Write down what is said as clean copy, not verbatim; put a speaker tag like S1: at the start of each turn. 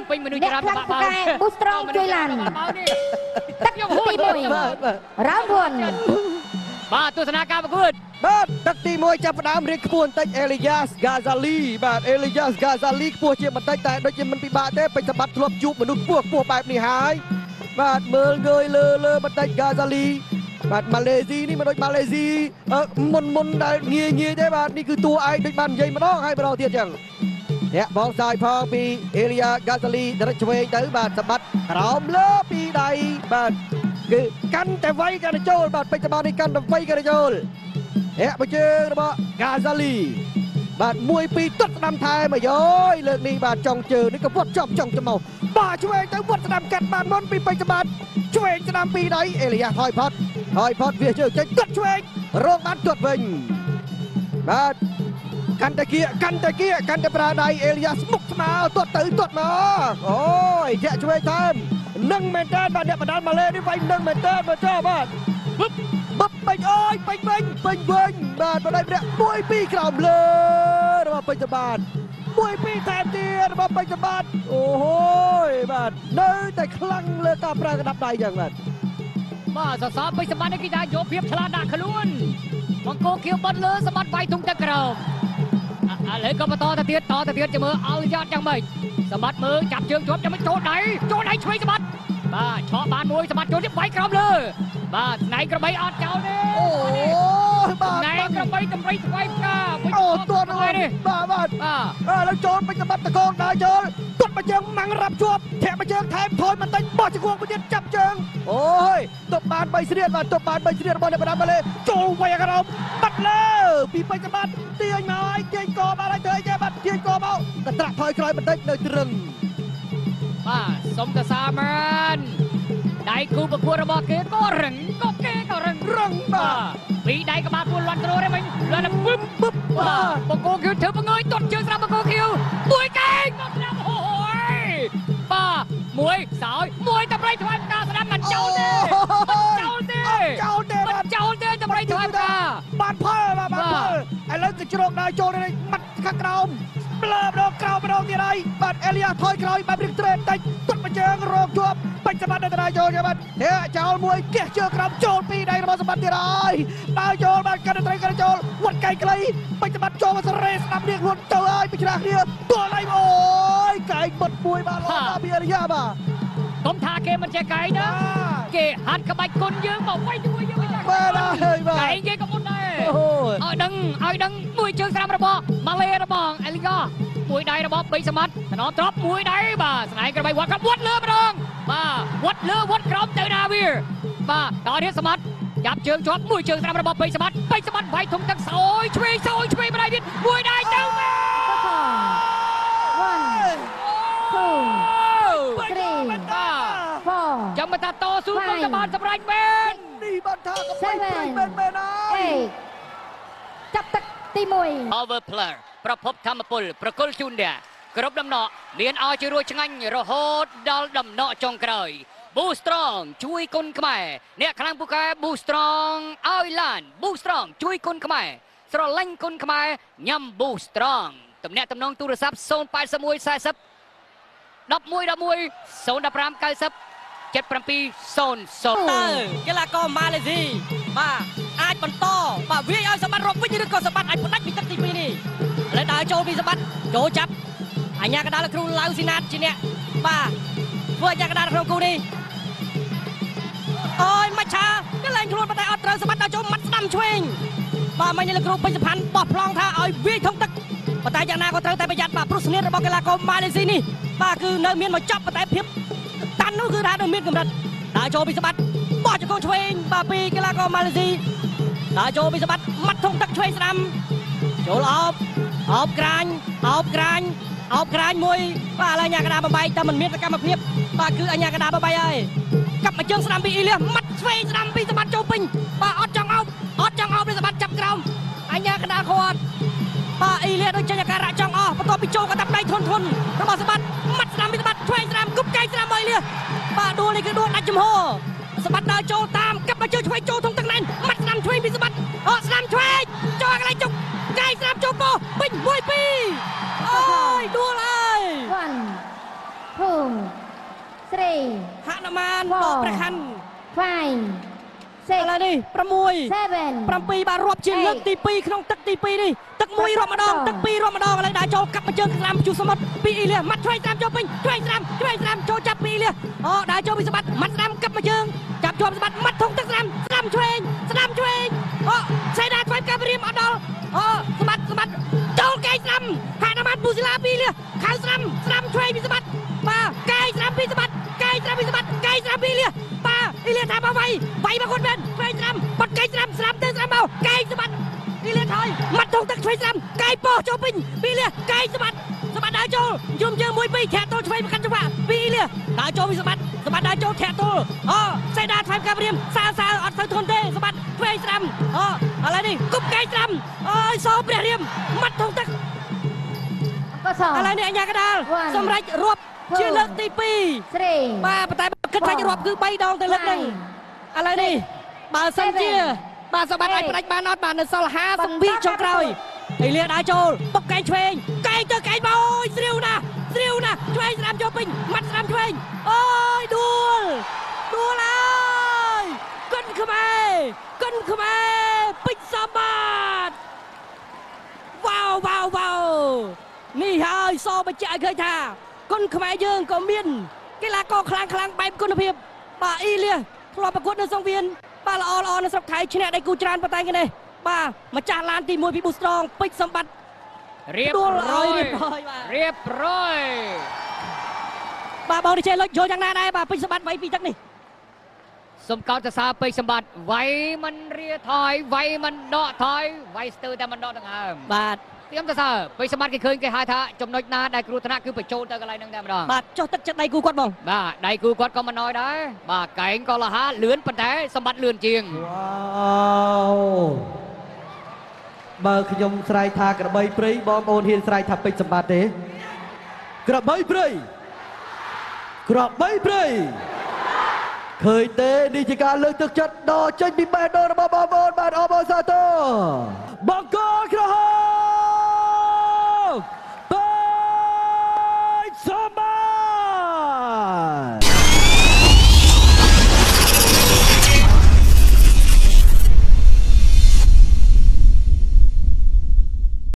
S1: ពេញមនុស្សច្រើនបាក់បើ
S2: ប៊ូស្រងជួយឡានទឹកទី1រ៉ៅវ៉ាន់
S1: បាទទស្សនាការប្រកួត
S3: បាទទឹកទី1ចាប់ផ្ដើមរៀងខ្ពស់បន្តិចអេលីយ៉ាសហ្គាហ្សាលីបាទអេលីយ៉ាសហ្គាហ្សាលីខ្ពស់ជាបន្តិចតែដូចជាមិនពិបាកទេពេជ្រសម្បត្តិធ្លាប់ជួបមនុស្សខ្ពស់បែបនេះហើយបាទមើលងើយលើបន្តិចហ្គាហ្សាលីបាទម៉ាឡេស៊ីនេះមិនដូចម៉ាឡេស៊ីមុនដែលងាយទេបាទនេះគឺតួឯងដូចបាននិយាយម្ដងហើយម្ដងទៀតចឹងអ្នកបងសាយផងពីអេលីយ៉ាហ្គាហ្សាលីដរិចឆ្វេងទៅបាទសម្បត្តិក្រោមលើពីដៃបាទគឺកាន់តែវៃកាន់តែចូលបាទពេជ្រសម្បត្តិនេះកាន់តែវៃកាន់តែចូលអ្នកបជើងរបស់ហ្គាហ្សាលីបាទ1 2ទាត់ស្ដាំថែមអាយលើកនេះបាទចុងជើងនេះក៏វត្តចប់ចុងច្មោះបាទឆ្វេងទៅវត្តស្ដាំកាត់បានមុនពីពេជ្រសម្បត្តិឆ្វេងស្ដាំពីដៃអេលីយ៉ាថយផុតវាជើងចេញទាត់ឆ្វេងរងបានទាត់វិញបាទកាន់តែគៀកាន់តែប្រើដៃអេលីយ៉ាស្មុកស្មាទាត់ទៅទាត់មកអូយធាក់ឆ្វេងថែមនឹងមែនតើបាទអ្នកបណ្ដាលម៉ាឡេនេះវាយនឹងមែនតើមកចោបាទបបពេញអើយពេញវិញបាទបដិព្រះ1 2ក្រោមលើរបស់ពេជ្រសម្បត្តិ1 2ថែមទៀតរបស់ពេជ្រសម្បត្តិអូហូយបាទនៅតែខ្លាំងលើការប្រើកណ្ដាប់ដៃយ៉ាងបាទ
S1: សរសើរពេជ្រសម្បត្តិនេះគេថាយកភាពឆ្លាតដាក់ខ្លួនបង្គោលខៀវបត់លើសម្បត្តិវាយទុំទឹកក្រោមឥឡូវក៏បន្តទៅទៀតចាំមើលឲ្យយ៉ាត់យ៉ាងម៉េចសម្បត្តិមើលចាប់ជើងជាប់ចាំមិនចូលដៃឆ្វេងសម្បត្តិបាទឆក់បានមួយសម្បត្តិចូលទៀតវាយក្រោមលើបាទស្នែងក្របីអត់ចោលទេ
S3: អូបាទ
S1: ស្នែងក្របីតម្រៃស្វ័យផ្កា
S3: អូទាត់នេះបាទឥឡូវចូលពេជ្រសម្បត្តិតកូនដើរចូលទាត់មកជើងម៉ាំងរាប់ជាប់ធាក់មកជើងថែមថយបន្តិចបោះជង្គង់មួយទៀតចាប់ជើងអូយទប់បាន3ស្រៀតបាទទប់បាន3ស្រៀតរបស់អ្នកបណ្ដាម៉ាឡេចូលវាយក្រោមបាត់លើពីពេជ្រសម្បត្តិទាញមកឲ្យទាញកបានហើយធ្វើអីចេះបាទទាញកមកកត្រាក់ថយក្រោយបន្តិចនៅទ្រឹង
S1: បាទសុំតសាមានដៃគូប្រកួតរបស់គេក៏រឹងបាទពីដៃក្បាលពួនលាន់ទ្រោទេមិញលាន់ពឹបបាទបង្គោលខៀវធ្វើបង្ងើយទាត់ជើងស្រាប់បង្គោលខៀវមួយកែងមកស្រាប់អូយបាទមួយសោយមួយតម្រៃថ្វាយផ្កាស្ដាប់មិនចោលទេតម្រៃថ្វាយផ្កា
S3: បានផលបាទបានផលឥឡូវគឺជ្រោកដើរចូលនេះម៉ាត់ខាងក្រោមប្លើម្ដងក្រោមម្ដងទៀតហើយបាទអេលីយ៉ាថយក្រោយបាទរៀបត្រេនតិចទាត់មកជើងរកជាប់ពេជ្រសម្បត្តិនៅដៃចូលបាទធាក់ចោលមួយគះជើងក្រោមចូលពីដៃរបស់សម្បត្តិទៀតហើយដើរចូលបាទកាន់តែត្រីចូលវត្តកែងខ្លីពេជ្រសម្បត្តិចូលមកសរេស្ដាប់នេះខ្លួនទៅហើយពីឆ្លាស់គ្នាទាល់ហើយអូយកែងបិទមួយបាទលោកពីអេលីយ៉ាបាទ
S1: កុំថាគេមិនចេះកែងណាគេហាត់ក្បាច់គុណយើងមកវាយជាមួយយើង
S3: បាទហើយក
S1: ែងគេក៏មុនដែរឲ្យដឹងមួយជើងស្រាំរបស់ម៉ាឡេរបស់អេលីយ៉ាមួយដៃរបស់ពេជ្រសម្បត្តិតំណទ្របមួយដៃបាទស្នែងក្របីវត្តលើម្ដងបាទវត្តលើវត្តក្រោមទៅណាវាបាទដល់នេះសម្បត្តិចាប់ជើងជាប់មួយជើងស្រាំរបស់ពេជ្រសម្បត្តិវាយធំទឹកសោយឆ្វេងម្ដាយទៀតមួយដៃទៅចាំមកតាតស៊ូក៏បានសម្រេចមែន
S3: នេះបានថាក៏មែនហើយ
S2: ចាប់ទឹកទី1
S1: Power Player ប្រភពធម្មពលប្រគល់ជូនអ្នកគ្រប់ដំណក់មានឲ្យជារួចឆ្ងាញ់រហូតដល់ដំណក់ចុងក្រោយ Boost Strong ជួយគុណខ្មែរអ្នកខ្លាំងពូកែ Boost Strong ឲ្យឡាន Boost Strong ជួយគុណខ្មែរស្រឡាញ់គុណខ្មែរញ៉ាំ Boost Strong ទំនាក់ទំនងទូរស័ព្ទ081 40 11 015 90 7700
S4: កីឡាករម៉ាឡេស៊ីបាទអាចបន្តបាទវាយឲ្យសម្បត្តិរកវិញឬក៏សម្បត្តិអាចផ្ដាច់ពីទឹកទី2នេះឥឡូវដើរចូលពីសម្បត្តិចូលចាប់អញ្ញាកដាលគ្រូឡាវស៊ីណាតជាអ្នកបាទធ្វើអញ្ញាកដាលក្នុងគូនេះអូយមិនឆាកលែងខ្លួនប៉ុន្តែអត់ត្រូវសម្បត្តិដើរចូលមាត់ស្ដាំឆ្វេងបាទមិញលោកគ្រូពេញសុផាន់បោះប្លង់ថាឲ្យវាយធំទឹកប៉ុន្តែយ៉ាងណាក៏ត្រូវតែប្រយ័ត្នបាទព្រោះស្នៀតរបស់កីឡាករម៉ាឡេស៊ីនេះបាទគឺនៅមានមកចាប់ប៉ុន្តែភាពតាន់នោះគឺថានៅមានកម្រិតដើរចូលពីសម្បត្តិបោះជង្គង់ឆ្វេងបាទពីកីឡាករម៉ាឡេស៊ីដើរចូលពីសម្បត្តិមាត់ធំទឹកឆ្វេងស្ដាំចូលអោបក្រាញមួយបាទឥឡូវអញ្ញាកដាបបាយតែមិនមានសកម្មភាពបាទគឺអញ្ញាកដាបបាយហើយកាប់មកជើងស្ដាំពីអ៊ីលៀសមាត់ឆ្វេងស្ដាំពីសម្បត្តិចូលពេញបាទអត់ចង់អោបពីសម្បត្តិចាប់ក្រោមអញ្ញាកដាគាត់បាទអ៊ីលៀសដូចចេញអាការៈចង់អស់បន្ទាប់ពីចូលក៏តាប់ដៃធន់របស់សម្បត្តិមាត់ស្ដាំពីសម្បត្តិឆ្វេងស្ដាំគប់កែងស្ដាំអ៊ីលៀសបាទដួលនេះគឺដួលដាច់ចំហសម្បត្តិដើរចូលតាមកាប់មកជើងឆ្វេងចូលធំទឹកណែនមាត់ស្ដាំឆ្វេងពីសម្បត្តិស្ដាំឆ្វេងចូលកន្លែងចុកកែងស្ដាំចូលពោពេញ1 2អូយដួលហើយ
S2: 1 2
S4: ហនុមានដកព្រះខ័ន
S2: 5
S4: ឥឡូវនេះ6
S2: 7
S4: 7បាទរាប់ជាលើកទី2ក្នុងទឹកទី2នេះទឹក1រាប់ម្ដងទឹក2រាប់ម្ដងឥឡូវដើរចូលកាប់មកជើងស្រាំជួសមុទ្រពីអ៊ីលៀសម៉ាត់ឆ្វេងស្រាំចូលពេញឆ្វេងស្រាំចូលចាប់ពីអ៊ីលៀសអូដើរចូលពីសម្បត្តិម៉ាត់ស្រាំកាប់មកជើងចាប់ជាប់សម្បត្តិម៉ាត់ធុងទឹកស្រាំឆ្វេងអូសេដាឆ្វេងកាប់រៀមអត់ដល់អូសម្បត្តិចូលកែស្រាំហនុមានពូស៊ីឡាពីអ៊ីលៀសខៅស្រាំឆ្វេងពីសម្បត្តិបាទកែស្រាំពីសម្បត្តិកែស្រាំពីអ៊ីលៀសបាទអ៊ីលៀសថាមកវាយមកគាត់មែនឆ្វេងស្រាំបាត់កែស្រាំទៅស្រាំមកកែសម្បត្តិអ៊ីលៀសថយម៉ាត់ធុងទឹកឆ្វេងស្រាំកែពោះចូលពេញពីអ៊ីលៀសកែសម្បត្តិដើរចូលយំជើង1 2ធាក់ទល់ឆ្វេងមកកាន់ចង្វាក់ពីអ៊ីលៀសដើរចូលពីសម្បត្តិដើរចូលធាក់ទល់អូសេដាឆ្វេងកាប់រៀមសាអត់ទៅធន់ទេសម្បត្តិឆ្វេងស្រាំអូឥឡូវនេះគប់កែស្រាំអើយសោព្រះរៀមម៉ាត់ធុងទឹកឥឡូវនេះអញ្ញាកដាលសម្រេចរាប់ជាលើកទី2បាទតែគិតថារាប់គឺ3ដងទៅលើកហ្នឹងឥឡូវនេះបើសិនជាបាទសម្បត្តិអាចផ្ដាច់បានអត់បាទនៅសល់52ចុងក្រោយអ៊ីលៀសដើរចូលបុកកែឆ្វេងកែទៅកែមកអូយស្រាវណាស់ឆ្វេងស្រាំចូលពេញម៉ាត់ស្រាំឆ្វេងអូយដួលហើយកិនខ្មែរពេជ្រសម្បត្តិវ៉ាវនេះហើយសបញ្ជាក់ឲ្យឃើញថាគុនខ្មែរយើងក៏មានកីឡាករខ្លាំងបែបគុណភាពបាទអ៊ីលៀសធ្លាប់ប្រកួតនៅសង្វៀនបាទល្អនៅស្រុកថៃឈ្នះដៃគូច្រើនប៉ុន្តែគេនេះបាទម្ចាស់ឡានទី1ពីប៊ូស្រងពេជ្រសម្បត្តិរៀបរយបាទបងនេះចេះលុចយកយ៉ាងណាដែរបាទពេជ្រសម្បត្តិវាយពីទឹកនេះ
S1: សុំកោតសរសើរពេជ្រសម្បត្តិវាយមិនរាថយវាយមិនដកថយវាយស្ទើរតែមិនដកដង្ហើម
S4: បាទ
S1: ខ្ញុំទៅសើពេជ្រសម្បត្តិគេឃើញគេហៅថាចំណុចណាដែលគ្រោះថ្នាក់គឺបញ្ចូលទៅកន្លែងហ្នឹងតែម្ដង
S4: បាទចុះទឹកចិត្តដៃគូគាត់បង
S1: បាទដៃគូគាត់ក៏មិនណយដែរបាទកែងក៏លះលឿនប៉ុន្តែសម្បត្តិលឿនជាង
S3: វ៉ាវបើខ្ញុំស្រែកថាក្របីព្រៃបងប្អូនហ៊ានស្រែកថាពេជ្រសម្បត្តិទេក្របីព្រៃឃើញទេនេះជាការលើកទឹកចិត្តដល់ចេញពីបេះដូងរបស់បងប្អូនបាទអបអរសាទរបង្គោលក្រហម